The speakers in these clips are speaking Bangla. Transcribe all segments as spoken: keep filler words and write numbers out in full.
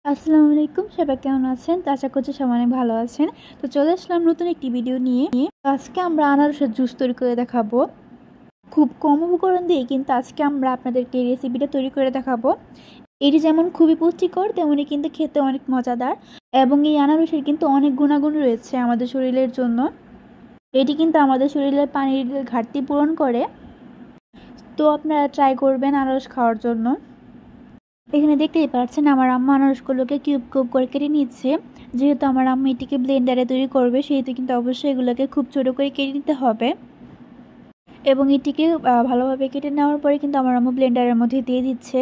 আসসালামু আলাইকুম, সবাই কেমন আছেন? তো আশা করছি সবাই অনেক ভালো আছেন। তো চলে আসলাম নতুন একটি ভিডিও নিয়ে। আজকে আমরা আনারসের জুস তৈরি করে দেখাবো। খুব কম উপকরণ দিয়ে কিন্তু আজকে আমরা আপনাদেরকে এই রেসিপিটা তৈরি করে দেখাবো। এটি যেমন খুবই পুষ্টিকর, তেমনি কিন্তু খেতে অনেক মজাদার এবং এই আনারসের কিন্তু অনেক গুণাগুণ রয়েছে আমাদের শরীরের জন্য। এটি কিন্তু আমাদের শরীরের পানির ঘাটতি পূরণ করে। তো আপনারা ট্রাই করবেন আনারস খাওয়ার জন্য। এখানে দেখতেই পাচ্ছেন আমার আম্মা আনারসগুলোকে কিউব কিউব করে কেটে নিচ্ছে। যেহেতু আমার আম্মা এটিকে ব্লেন্ডারে তৈরি করবে, সেহেতু কিন্তু অবশ্যই এগুলোকে খুব ছোটো করে কেটে নিতে হবে এবং এটিকে ভালোভাবে কেটে নেওয়ার পরে কিন্তু আমার আম্মা ব্লেন্ডারের মধ্যে দিয়ে দিচ্ছে।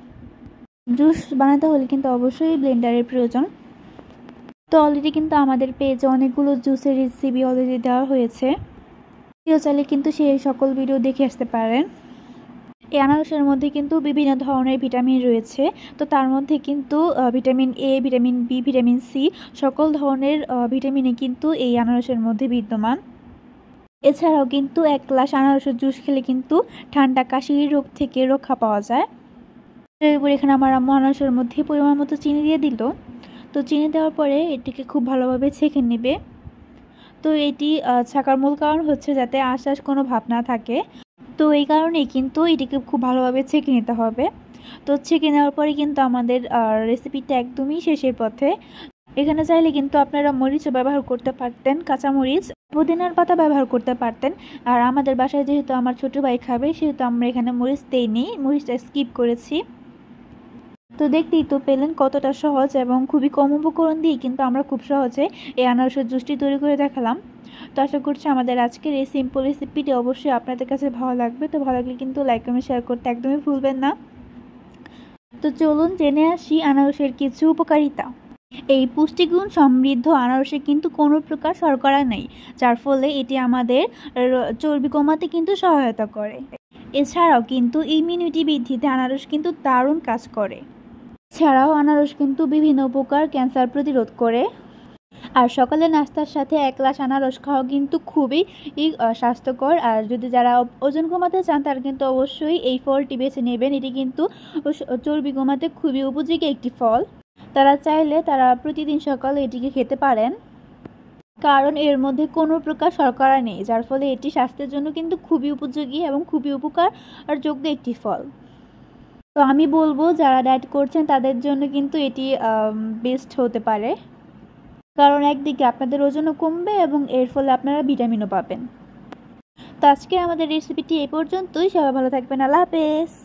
জুস বানাতে হলে কিন্তু অবশ্যই ব্লেন্ডারের প্রয়োজন। তো অলরেডি কিন্তু আমাদের পেজে অনেকগুলো জুসের রেসিপি অলরেডি দেওয়া হয়েছে। কেউ চাইলে কিন্তু সেই সকল ভিডিও দেখে আসতে পারেন। এই আনারসের মধ্যে কিন্তু বিভিন্ন ধরনের ভিটামিন রয়েছে। তো তার মধ্যে কিন্তু vitamin A, vitamin B, vitamin C সকল ধরনের ভিটামিনই কিন্তু এই আনারসের মধ্যে বিদ্যমান। এছাড়াও কিন্তু এক গ্লাস আনারসের জুস খেলে কিন্তু ঠান্ডা কাশির রোগ থেকে রক্ষা পাওয়া যায়। এরপর এখানে আমার আম্মু আনারসের মধ্যে পরিমাণ মতো চিনি দিয়ে দিল। তো চিনি দেওয়ার পরে এটিকে খুব ভালোভাবে ছেঁকে নেবে। তো এটি ছাকার মূল কারণ হচ্ছে যাতে আশ্বাস কোনো ভাব না থাকে। তো এই কারণেই কিন্তু এটিকে খুব ভালোভাবে ছেঁকে নিতে হবে। তো ছেঁকে নেওয়ার পরে কিন্তু আমাদের রেসিপিটা একদমই শেষের পথে। এখানে চাইলে কিন্তু আপনারা মরিচও ব্যবহার করতে পারতেন, কাঁচামরিচ, পুদিনার পাতা ব্যবহার করতে পারতেন। আর আমাদের বাসায় যেহেতু আমার ছোটো ভাই খাবে, সেহেতু আমরা এখানে মরিচ দেইনি, মরিচটা স্কিপ করেছি। তো দেখতেই তো পেলেন কতটা সহজ এবং খুবই কম উপকরণ দিয়ে কিন্তু আমরা খুব সহজে এই আনারসের জুসটি তৈরি করে দেখালাম। তো আশা করছি আমাদের আজকের এই সিম্পল রেসিপিটি অবশ্যই আপনাদের কাছে ভালো লাগবে। তো ভালো লাগলে কিন্তু লাইক কমেন্ট শেয়ার করতে একদমই ভুলবেন না। তো চলুন জেনে আসি আনারসের কিছু উপকারিতা। এই পুষ্টিগুণ সমৃদ্ধ আনারসে কিন্তু কোনো প্রকার শর্করা নেই, যার ফলে এটি আমাদের চর্বি কমাতে কিন্তু সহায়তা করে। এছাড়াও কিন্তু ইমিউনিটি বৃদ্ধিতে আনারস কিন্তু দারুণ কাজ করে। এছাড়াও আনারস কিন্তু বিভিন্ন প্রকার ক্যান্সার প্রতিরোধ করে। আর সকালে নাস্তার সাথে এক গ্লাস আনারস খাওয়া কিন্তু খুবই স্বাস্থ্যকর। আর যদি যারা ওজন কমাতে চান তারা কিন্তু অবশ্যই এই ফলটি বেছে নেবেন। এটি কিন্তু চর্বি কমাতে খুবই উপযোগী একটি ফল। তারা চাইলে তারা প্রতিদিন সকালে এটিকে খেতে পারেন, কারণ এর মধ্যে কোনো প্রকার শর্করা নেই, যার ফলে এটি স্বাস্থ্যের জন্য কিন্তু খুবই উপযোগী এবং খুবই উপকার আর যোগ্য একটি ফল। তো আমি বলবো যারা ডায়েট করছেন তাদের জন্য কিন্তু এটি বেস্ট হতে পারে, কারণ একদিকে আপনাদের ওজনও কমবে এবং এর ফলে আপনারা ভিটামিনও পাবেন। তো আজকে আমাদের রেসিপিটি এই পর্যন্তই। সবাই ভালো থাকবেন। আল্লাহ হাফেজ।